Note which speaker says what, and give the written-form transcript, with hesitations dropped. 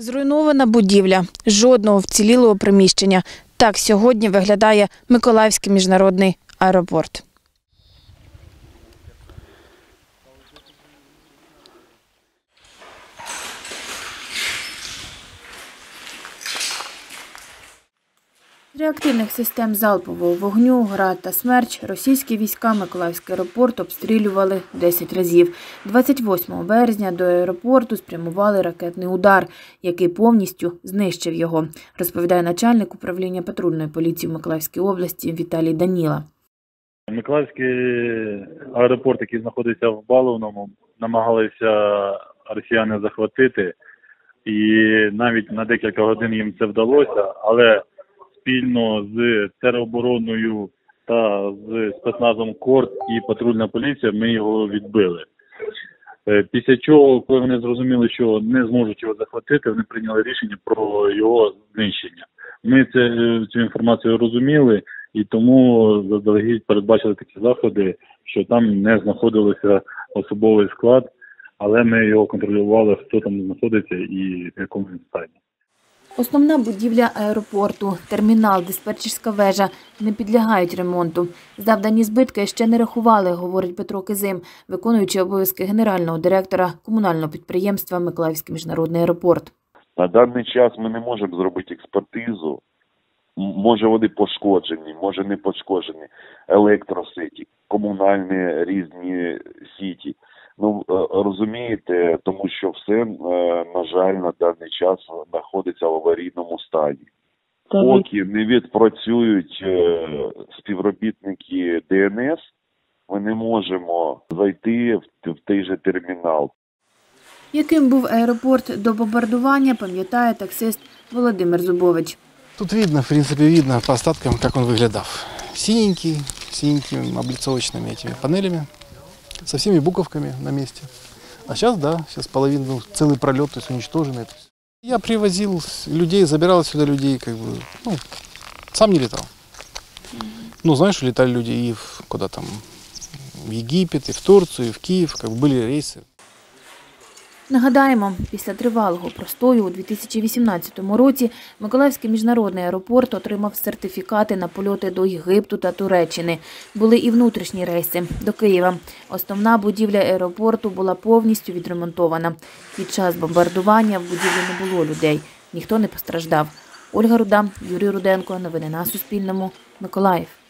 Speaker 1: Зруйнована будівля, жодного вцілілого приміщення. Так сьогодні виглядає Миколаївський міжнародний аеропорт. З реактивних систем залпового вогню, «Град» та «Смерч» російські війська Миколаївський аеропорт обстрілювали 10 разів. 28 березня до аеропорту спрямували ракетний удар, який повністю знищив його, розповідає начальник управління патрульної поліції в Миколаївській області Віталій Даніла.
Speaker 2: Миколаївський аеропорт, який знаходиться в Баловному, намагалися росіяни захватити, і навіть на декілька годин їм це вдалося, але спільно з теробороною та з спецназом КОРД і патрульна поліція ми його відбили. Після чого, коли вони зрозуміли, що не зможуть його захватити, вони прийняли рішення про його знищення. Ми цю інформацію розуміли і тому заздалегідь передбачили такі заходи, що там не знаходився особовий склад, але ми його контролювали, хто там знаходиться і в якому він стані.
Speaker 1: Основна будівля аеропорту, термінал, диспетчерська вежа не підлягають ремонту. Завдані збитки ще не рахували, говорить Петро Кизим, виконуючий обов'язки генерального директора комунального підприємства Миколаївський міжнародний аеропорт.
Speaker 3: На даний час ми не можемо зробити експертизу. Може вони пошкоджені, може не пошкоджені. Електросеті, комунальні різні сіті. Ну, розумієте, тому що все, на жаль, на даний час знаходиться в аварійному стані. Поки не відпрацюють співробітники ДНС, ми не можемо зайти в той же термінал.
Speaker 1: Яким був аеропорт до бомбардування, пам'ятає таксист Володимир Зубович.
Speaker 4: Тут видно, в принципе, видно по остаткам, как он выглядел. Синенький, синенькими облицовочными этими панелями, со всеми буковками на месте. А сейчас, да, сейчас половина, целый пролет, то есть уничтоженный. Я привозил людей, забирал сюда людей, как бы, сам не летал. Ну, знаешь, летали люди и куда там, в Египет, и в Турцию, и в Киев, как бы были рейсы.
Speaker 1: Нагадаємо, після тривалого простою у 2018 році Миколаївський міжнародний аеропорт отримав сертифікати на польоти до Єгипту та Туреччини. Були і внутрішні рейси до Києва. Основна будівля аеропорту була повністю відремонтована. Під час бомбардування в будівлі не було людей. Ніхто не постраждав. Ольга Руда, Юрій Руденко. Новини на Суспільному. Миколаїв.